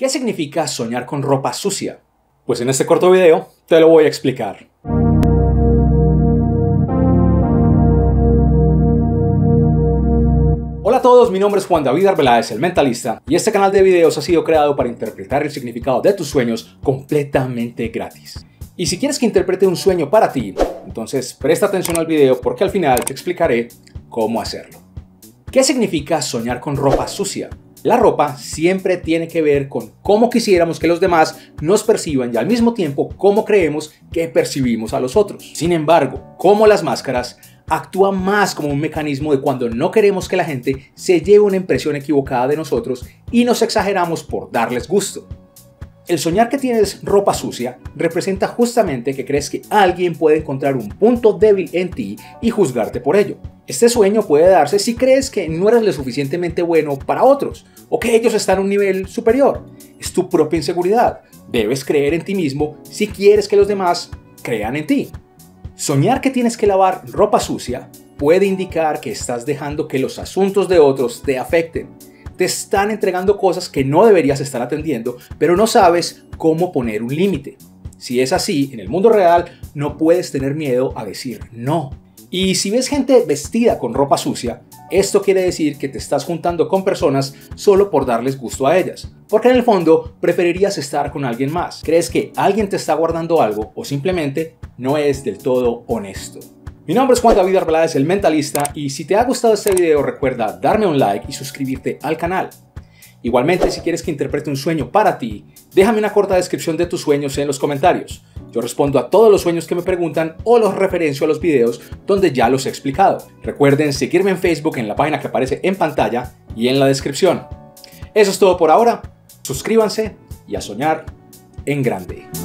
¿Qué significa soñar con ropa sucia? Pues en este corto video te lo voy a explicar. Hola a todos, mi nombre es Juan David Arbeláez, el Mentalista, y este canal de videos ha sido creado para interpretar el significado de tus sueños completamente gratis. Y si quieres que interprete un sueño para ti, entonces presta atención al video porque al final te explicaré cómo hacerlo. ¿Qué significa soñar con ropa sucia? La ropa siempre tiene que ver con cómo quisiéramos que los demás nos perciban y al mismo tiempo cómo creemos que percibimos a los otros. Sin embargo, como las máscaras, actúa más como un mecanismo de cuando no queremos que la gente se lleve una impresión equivocada de nosotros y nos exageramos por darles gusto. El soñar que tienes ropa sucia representa justamente que crees que alguien puede encontrar un punto débil en ti y juzgarte por ello. Este sueño puede darse si crees que no eres lo suficientemente bueno para otros o que ellos están a un nivel superior. Es tu propia inseguridad. Debes creer en ti mismo si quieres que los demás crean en ti. Soñar que tienes que lavar ropa sucia puede indicar que estás dejando que los asuntos de otros te afecten. Te están entregando cosas que no deberías estar atendiendo, pero no sabes cómo poner un límite. Si es así, en el mundo real no puedes tener miedo a decir no. Y si ves gente vestida con ropa sucia, esto quiere decir que te estás juntando con personas solo por darles gusto a ellas. Porque en el fondo preferirías estar con alguien más. Crees que alguien te está guardando algo o simplemente no es del todo honesto. Mi nombre es Juan David Arbeláez, el Mentalista, y si te ha gustado este video recuerda darme un like y suscribirte al canal. Igualmente, si quieres que interprete un sueño para ti, déjame una corta descripción de tus sueños en los comentarios. Yo respondo a todos los sueños que me preguntan o los referencio a los videos donde ya los he explicado. Recuerden seguirme en Facebook en la página que aparece en pantalla y en la descripción. Eso es todo por ahora. Suscríbanse y a soñar en grande.